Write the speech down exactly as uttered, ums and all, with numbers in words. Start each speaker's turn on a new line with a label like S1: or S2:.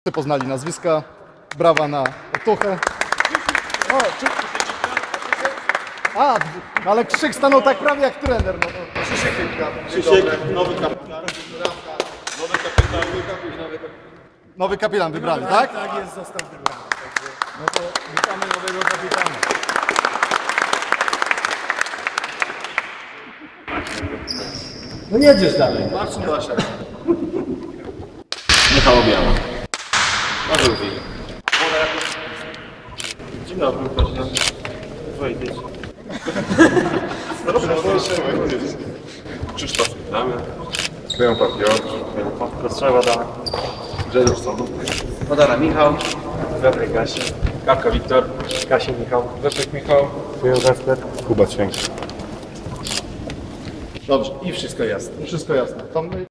S1: poznali nazwiska. Brawa na Otuchę. O, czy... A, ale Krzyk stanął tak prawie jak trener. No to...
S2: Krzysiek,
S1: Krzysiek,
S2: nowy kapitan. Nowy kapitan.
S1: nowy kapitan wybrany, tak?
S3: Tak jest, został wybrany. No to witamy nowego kapitana. No nie jedziesz dalej.
S2: Marcin Blaszek. Michał Obiała. Paweł Wil. Dzień dobry, proszę. Wojtyć. Krzysztof Damian. Leon Papior. Kostrzewa Dana. Grzegorz Sodu. Podara Michał. Piotrek Kasia. Kawka Wiktor. Kasia Michał. Wepek Michał. Wyjął Kasper. Kuba Ćwięk.
S1: Dobrze, i wszystko jasne. Wszystko jasne. To my...